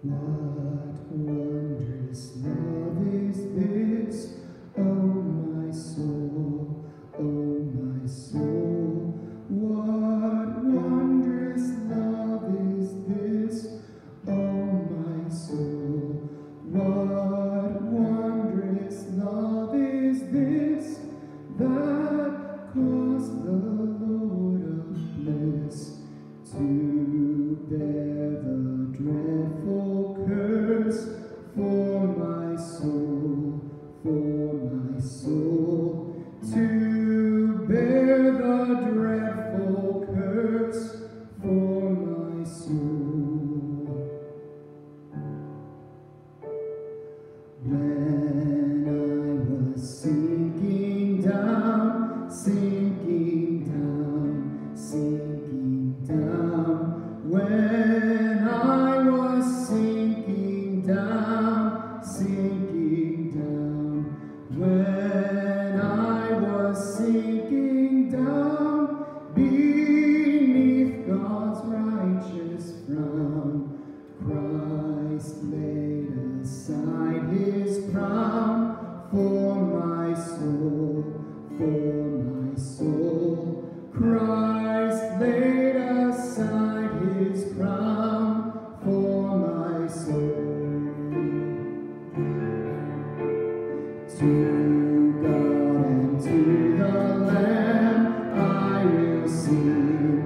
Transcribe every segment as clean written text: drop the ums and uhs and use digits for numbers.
What wondrous love is this, oh my soul, oh my soul. What wondrous love is this, oh my soul. What wondrous love is this, that caused the Lord of bliss to bear the dreadful curse for my soul, to bear the dreadful curse for my soul. When I was sinking down, when I was sinking down, when I was sinking down beneath God's righteous frown, Christ laid aside his crown for my soul, Christ laid aside his crown for my soul. To God and to the Lamb I will sing,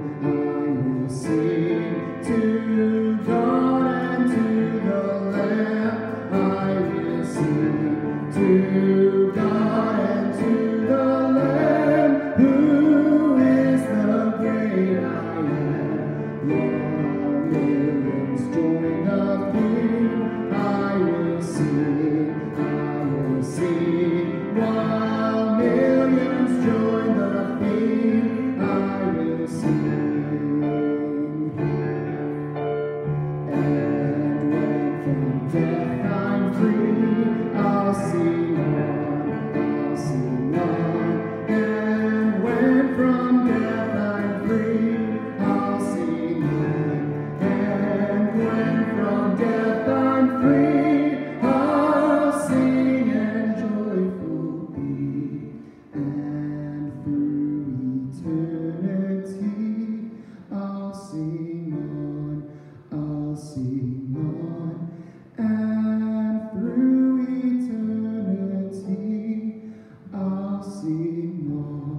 to God and to the Lamb I will sing, to God and to the Lamb who is the great I am. Long millions join the King, I will sing, while millions join the King, I will sing. And when from death I'm free, I'll sing on, and when from death I'm free, I'll sing on, and when from death I'm free, I'll sing and joyful be, and through eternity I'll sing on, and through eternity I'll sing on.